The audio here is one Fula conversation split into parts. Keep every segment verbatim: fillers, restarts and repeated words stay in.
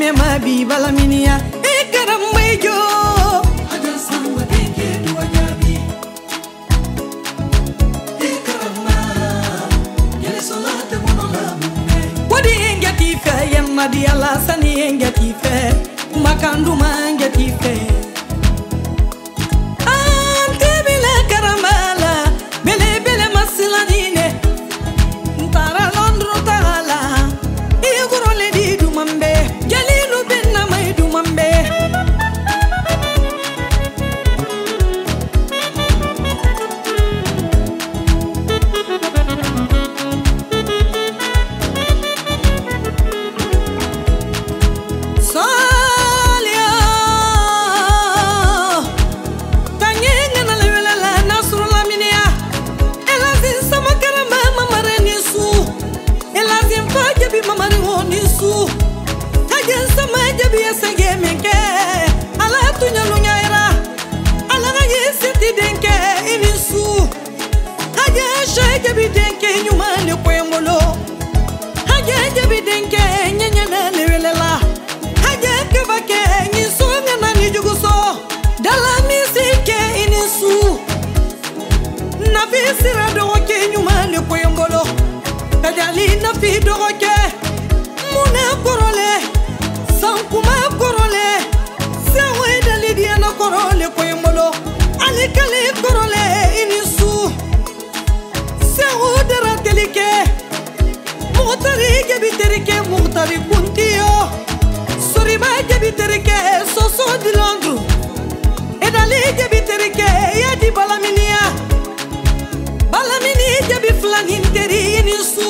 me ma bi balaminia e karambejo aja samba denge duwajabi e karama yele solate monola mume wadi engati fe yemma di ala sani engati fe makandu mangati fe ante bile karamala bele bele masilanine ntara londro tala e gorole di dumambe jalinu benna may dumambe Sira doke nyuma le koymbolo kadali na fi doke muna korole sankuma korole sawe dali dia na korole koymbolo ali kale korole inisu sawo dara telike mutari ke biterike mutari kuntio sori ba ke biterike soso dilondu edali ke biterike ya di balaminia balamini jabi flanin teri inisu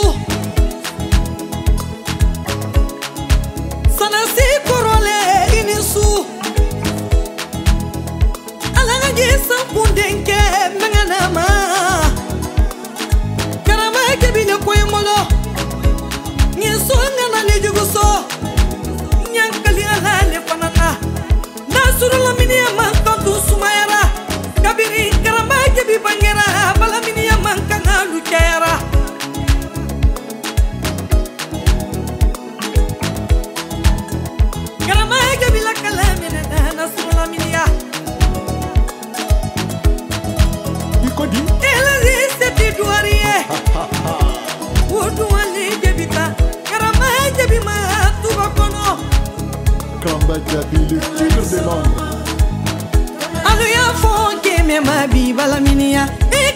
sanasi korole inisu alanga jesa pundenke menganama karama jabi le koymolo nyeso ngana le juguso nyankali ala le panana nasuru lamini amantu sumayara kabiri karama jabi bangera balamini Kera Karama ke bila kalamine na sula minia Ikodi ela reste ti duarie Wodu ali ke bita Karama ke bima tu bakono Kamba jabi le tigre de l'ombre Alu ya fo ke me ma bi balaminia